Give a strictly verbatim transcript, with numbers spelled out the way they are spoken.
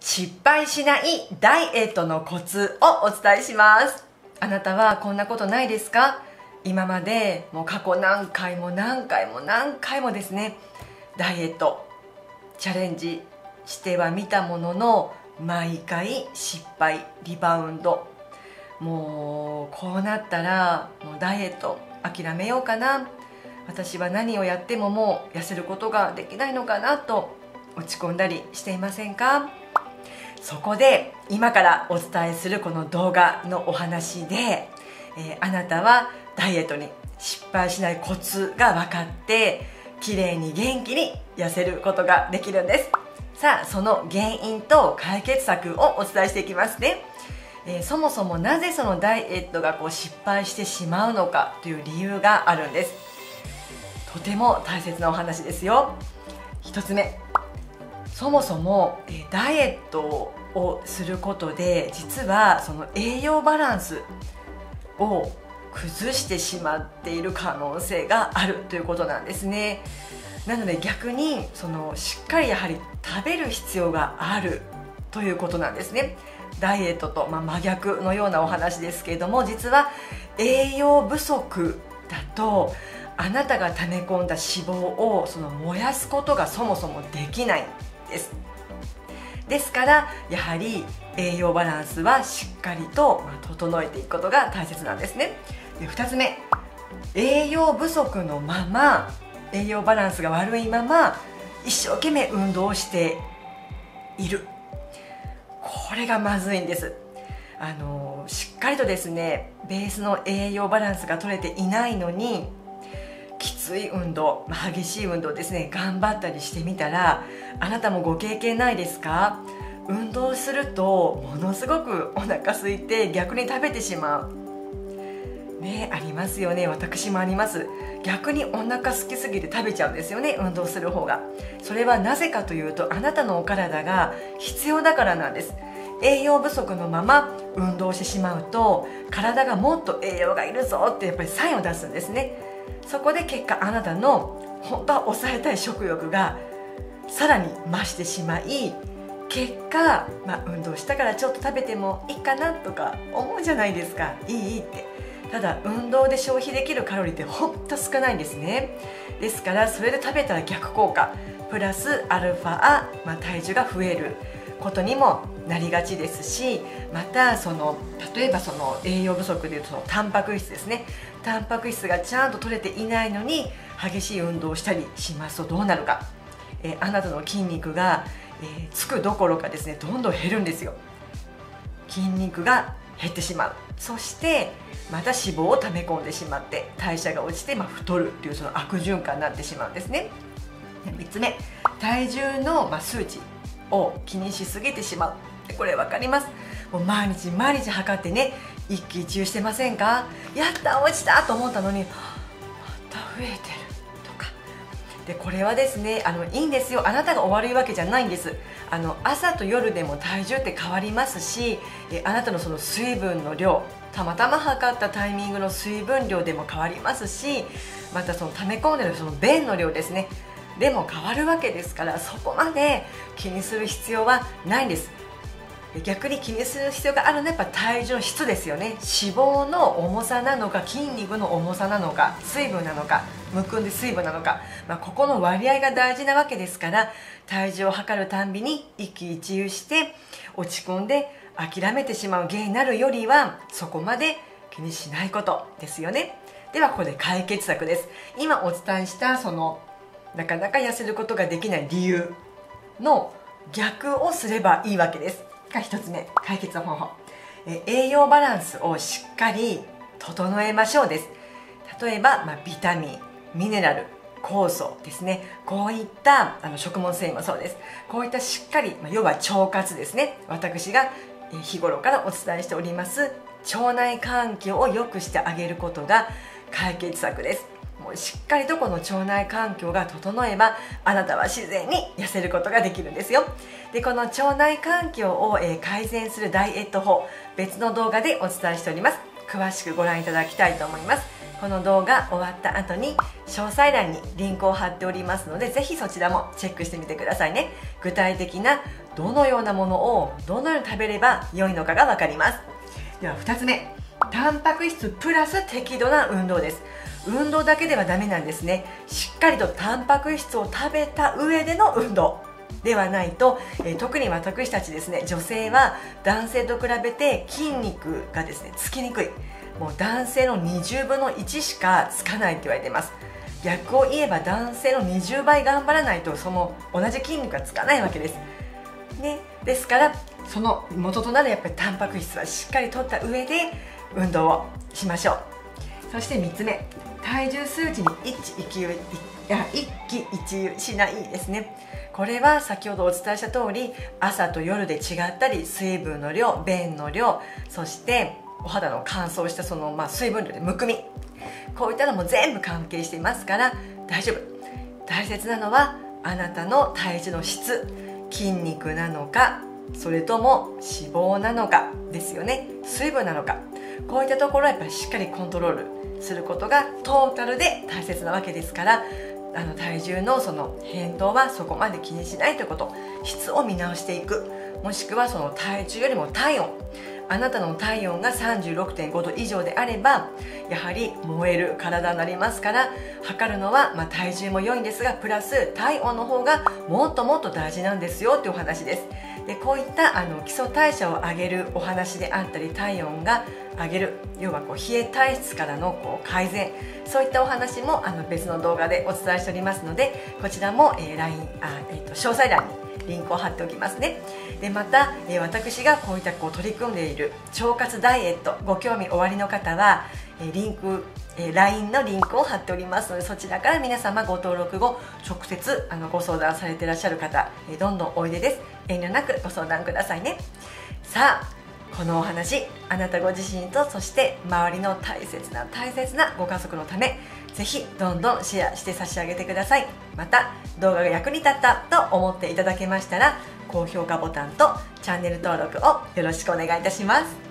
失敗しないダイエットのコツをお伝えします。あなたはこんなことないですか？今までもう過去何回も何回も何回もですね、ダイエットチャレンジしてはみたものの、毎回失敗、リバウンド。もうこうなったらもうダイエット諦めようかな、私は何をやってももう痩せることができないのかなと落ち込んだりしていませんか？そこで今からお伝えするこの動画のお話で、えー、あなたはダイエットに失敗しないコツが分かって、綺麗に元気に痩せることができるんです。さあ、その原因と解決策をお伝えしていきますね。えー、そもそもなぜそのダイエットがこう失敗してしまうのかという理由があるんです。とても大切なお話ですよ。一つ目、そもそも、えー、ダイエットをすることで実はその栄養バランスを崩してしまっている可能性があるということなんですね。なので逆にそのしっかりやはり食べる必要があるということなんですね。ダイエットと、まあ、真逆のようなお話ですけれども、実は栄養不足だとあなたが溜め込んだ脂肪をその燃やすことがそもそもできないんです。ですからやはり栄養バランスはしっかりと整えていくことが大切なんですね。で、ふたつめ、栄養不足のまま、栄養バランスが悪いまま一生懸命運動をしている、これがまずいんです。あのしっかりとですね、ベースの栄養バランスが取れていないのにきつい運動、激しい運動ですね、頑張ったりしてみたら、あなたもご経験ないですか？運動するとものすごくお腹空いて逆に食べてしまうね、ありますよね。私もあります。逆にお腹空きすぎて食べちゃうんですよね、運動する方が。それはなぜかというと、あなたのお体が必要だからなんです。栄養不足のまま運動してしまうと、体がもっと栄養がいるぞってやっぱりサインを出すんですね。そこで結果、あなたの本当は抑えたい食欲がさらに増してしまい、結果、まあ、運動したからちょっと食べてもいいかなとか思うじゃないですか。いいいいって。ただ運動で消費できるカロリーって本当少ないんですね。ですからそれで食べたら逆効果プラスアルファ、まあ、体重が増えることにもなりがちですし、またその例えばその栄養不足でいうとそのタンパク質ですね、タンパク質がちゃんと取れていないのに激しい運動をしたりしますとどうなるか、えー、あなたの筋肉が、えー、つくどころかですね、どんどん減るんですよ。筋肉が減ってしまう。そしてまた脂肪を溜め込んでしまって代謝が落ちて、まあ、太るというその悪循環になってしまうんですね。みっつめ、体重の、まあ、数値を気にしすぎてしまう。これ分かります。もう毎日毎日測ってね、一喜一憂してませんか？やった落ちたと思ったのに、また増えてるとかで、これはですね、あのいいんですよ。あなたが悪いわけじゃないんです。あの朝と夜でも体重って変わりますし、えあなたのその水分の量、たまたま測ったタイミングの水分量でも変わりますし、またその溜め込んでるその便の量ですね、でも変わるわけですから、そこまで気にする必要はないんです。逆に気にする必要があるのはやっぱ体重の質ですよね。脂肪の重さなのか、筋肉の重さなのか、水分なのか、むくんで水分なのか、まあ、ここの割合が大事なわけですから、体重を測るたんびに一喜一憂して落ち込んで諦めてしまう原因になるよりは、そこまで気にしないことですよね。ではここで解決策です。今お伝えしたそのなかなか痩せることができない理由の逆をすればいいわけですが、ひとつめ、解決方法、え栄養バランスをしっかり整えましょうです。例えば、まあ、ビタミン、ミネラル、酵素ですね、こういったあの食物繊維もそうです。こういったしっかり、まあ、要は腸活ですね。私が日頃からお伝えしております腸内環境を良くしてあげることが解決策です。もうしっかりとこの腸内環境が整えば、あなたは自然に痩せることができるんですよ。で、この腸内環境を、えー、改善するダイエット法、別の動画でお伝えしております。詳しくご覧いただきたいと思います。この動画終わった後に詳細欄にリンクを貼っておりますので、ぜひそちらもチェックしてみてくださいね。具体的などのようなものをどのように食べれば良いのかが分かります。ではふたつめ、タンパク質プラス適度な運動です。運動だけではダメなんですね。しっかりとタンパク質を食べた上での運動ではないと、えー、特に私たちですね、女性は男性と比べて筋肉がですねつきにくい、もう男性のにじゅうぶんのいちしかつかないって言われています。逆を言えば男性のにじゅうばい頑張らないとその同じ筋肉がつかないわけです、ね、ですからその元となるやっぱりタンパク質はしっかりとった上で運動をしましょう。そしてみっつめ、体重数値に一喜一憂いや一喜一憂しないですね。これは先ほどお伝えした通り、朝と夜で違ったり、水分の量、便の量、そしてお肌の乾燥したその、まあ、水分量でむくみ、こういったのも全部関係していますから大丈夫。大切なのはあなたの体重の質、筋肉なのかそれとも脂肪なのかですよね、水分なのか、こういったところはやっぱりしっかりコントロールすることがトータルで大切なわけですから、あの体重のその変動はそこまで気にしないということ、質を見直していく、もしくはその体重よりも体温、あなたの体温が さんじゅうろくてんごど以上であればやはり燃える体になりますから、測るのは、まあ、体重も良いんですがプラス体温の方がもっともっと大事なんですよというお話です。でこういったあの基礎代謝を上げるお話であったり、体温が上げる、要はこう冷え体質からのこう改善、そういったお話もあの別の動画でお伝えしておりますので、こちらも、えー ライン あ、えーと、詳細欄にリンクを貼っておきますね。でまた、えー、私がこういったこう取り組んでいる腸活ダイエットご興味おありの方は、えー、リンク、えー、ライン のリンクを貼っておりますので、そちらから皆様ご登録後直接あのご相談されていらっしゃる方、えー、どんどんおいでです。遠慮なくご相談くださいね。さあこのお話、あなたご自身とそして周りの大切な大切なご家族のため、ぜひどんどんシェアして差し上げてください。また動画が役に立ったと思っていただけましたら高評価ボタンとチャンネル登録をよろしくお願いいたします。